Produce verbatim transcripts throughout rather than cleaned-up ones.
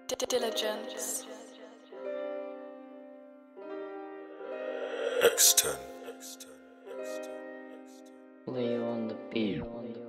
Diligence. X ten. Lay on the beat.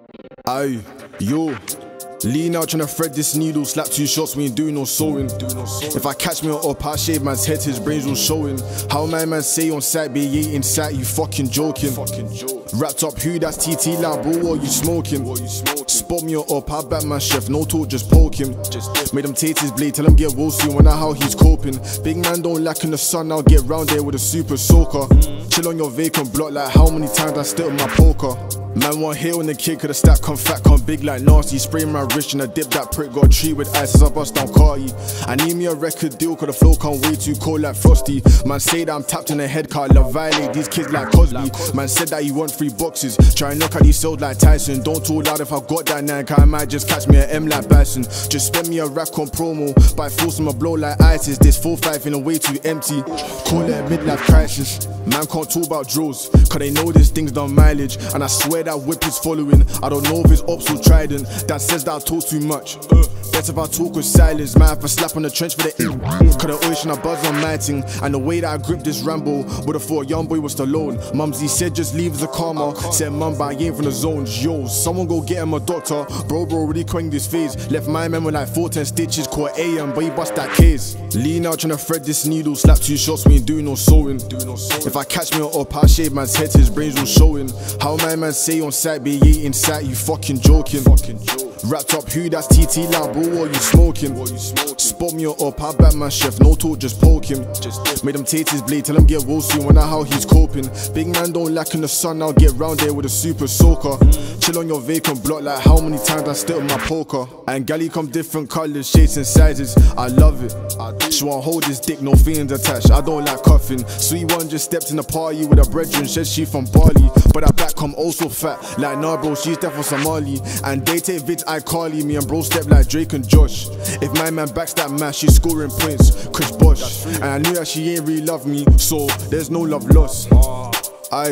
Aye, yo. Lean out tryna thread this needle, slap two shots, we ain't doing no sewing. If I catch me up, I shave man's head, his brains all showing. How my man say on site, be ye inside, you fucking joking. Wrapped up, who that's T T loud, bro, what you smoking? Spot me up, I back my chef, no talk, just poke him. Made him take his blade, tell him get wool soon, wonder how he's coping. Big man don't lack in the sun, I'll get round there with a super soaker. Chill on your vacant block, like how many times I still in my poker. Man want hit on the kid, could the stack come fat, come big like nasty. Spray my wrist and I dip that prick, got a tree with ice as I bust down Carty. I need me a record deal, cause the flow come way too cold like Frosty. Man say that I'm tapped in the head, cause I love violate these kids like Cosby. Man said that he want free boxes, try and knock out these sold like Tyson. Don't talk loud if I got that nine, cause I might just catch me at M like Bison. Just spend me a rack on promo, by force I'ma blow like ISIS. This four five feeling way too empty, call it a midlife crisis. Man can't talk about drills, cause they know this thing's done mileage. And I swear that whip is following, I don't know if it's ops or trident. That says that I talk too much, uh, better if I talk with silence. Man, if I slap on the trench for the ink, cause the ocean I buzz on my ting. And the way that I grip this Rambo, would've thought young boy was Stallone. Mumsy said just leave as a karma, said mum but I ain't from the zones. Yo, someone go get him a doctor, bro bro really coined this phase. Left my man with like four ten stitches, caught A M but he bust that case. Lean out tryna thread this needle, slap two shots, we ain't doing no sewing. If I catch me up, I shave man's head, his brains all showing. How my man say on site, be ye inside, you fucking joking. Wrapped up, who that's T T loud, bro, what you smoking? Spot me up, I back my chef, no talk, just poke him. Made him take his blade, tell him get wool soon, wonder how he's coping. Big man don't lack in the sun, I'll get round there with a super soaker. Chill on your vacant block, like how many times I still in my poker. And galley come different colours, shapes and sizes, I love it. She won't hold his dick, no feelings attached, I don't like cuffing. Sweet one just stepped in the party with her brethren, said she from Bali. But that back come also fat, like nah bro, she's deaf for Somali. And they take vids, I Carly, me and bro step like Drake and Josh. If my man backs that match, she's scoring points, Chris Bosh. And I knew that she ain't really love me, so there's no love lost. Aye,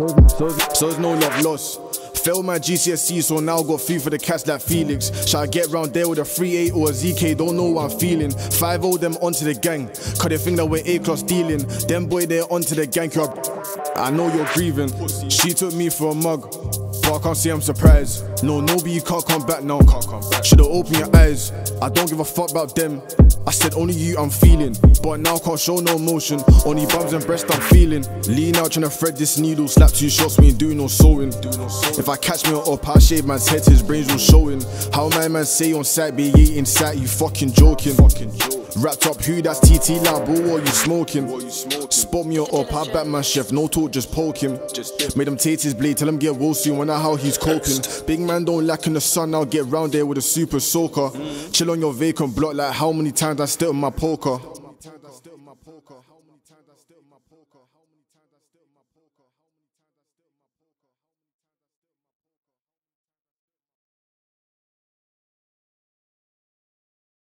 so there's no love lost. Failed my G C S E, so now got free for the cats like Felix. Shall I get round there with a three eight or a Z K, don't know what I'm feeling. five oh them onto the gang, cause they think that we're A-class dealing. Them boy they're onto the gang, you're I know you're grieving. She took me for a mug, but I can't say I'm surprised. No, nobody, you can't come back now. Should've opened your eyes, I don't give a fuck about them. I said only you I'm feeling, but now can't show no emotion. Only bums and breast I'm feeling. Lean out tryna thread this needle, slap two shots, we ain't doing no sewing. If I catch me up, I shave man's head, his brains all showing. How my man say on site, be ye inside, you fucking joking. Wrapped up, who that's T T loud, bro, what you smoking? Spot me up, I back my chef, no talk, just poke him. Made him take his blade, tell him get wool soon, wonder how he's coping. Big man don't lack in the sun, I'll get round there with a super soaker. Chill on your vacant block, like how many times I still in my poker.